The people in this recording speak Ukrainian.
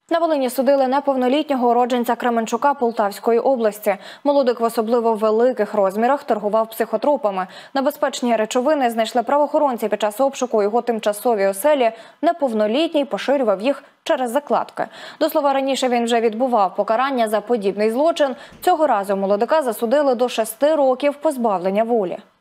На Волині судили неповнолітнього уродженця Кременчука Полтавської області. Молодик в особливо великих розмірах торгував психотропами. Небезпечні речовини знайшли правоохоронці під час обшуку його тимчасовій оселі. Неповнолітній поширював їх через закладки. До слова, раніше він вже відбував покарання за подібний злочин. Цього разу молодика засудили до 6 років позбавлення волі.